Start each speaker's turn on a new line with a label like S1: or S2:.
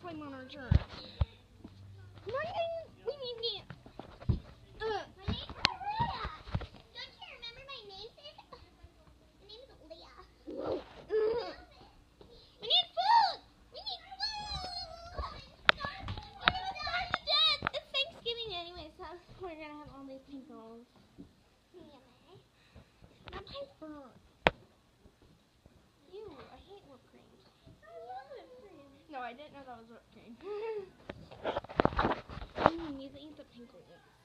S1: time on our journey. We need
S2: My name is Leah. Don't you remember my namesake? My name is Leah. We need food. We need food. It's Thanksgiving anyway, so we're gonna have all these pickles. My pie's burnt. Ew, I hate whipped cream. I love whipped cream. No, I didn't know that was whipped cream. You need to eat the pickles.